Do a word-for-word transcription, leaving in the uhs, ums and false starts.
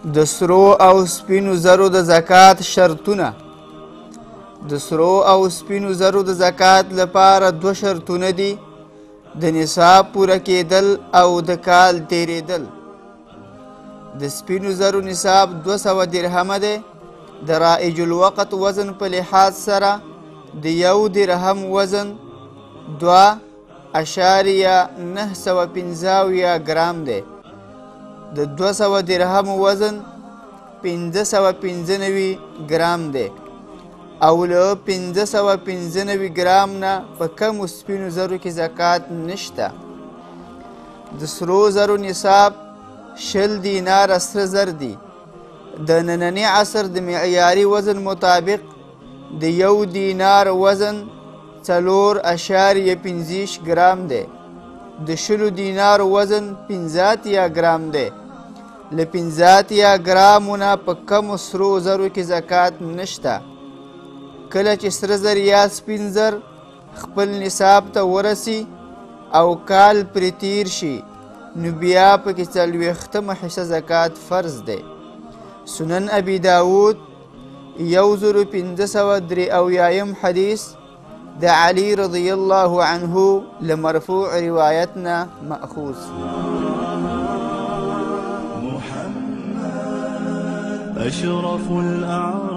د سرو او سپینو زرو د زکات شرطونه. د سرو او سپینو زرو د زکات لپاره دوه شرطونه دي: د نصاب پوره کېدل او د کال تیریدل. د سپینو زرو نصاب دوه سوه درهمه دی. د رائج الوقت وزن په لحاظ سره د یو درهم وزن دوه اشاریه نه سوه پنځه اویا ګرام دی. د دوه سوه درهم وزن پنځه سوه پنځه نوي ګرام دی او له پنځه سوه پنځه نوي ګرام نه په کمو سپینو زرو کې زکات نشته. د سرو زرو نصاب شل دیناره سره زر دي. د ننني عصر د معیاري وزن مطابق د یو دینار وزن څلور اشاریه پنځه ګرام دی. د شلو دینار وزن پنځه اتیا ګرام دی. له پنځه اتیا ګرامو نه په کمو سرو زرو کې زکات نشته. کله چې سره زر یا سپین زر خپل نصاب ته ورسي او کال پرې تیر شي نو بیا پکې څلوېښتمه حصه زکات فرض دی. سنن ابي داود یو زرو پنځه سوه درې اویایم حدیث د علي رضی الله عنه له مرفوع روایت نه مأخوذ. أشرف الأعراف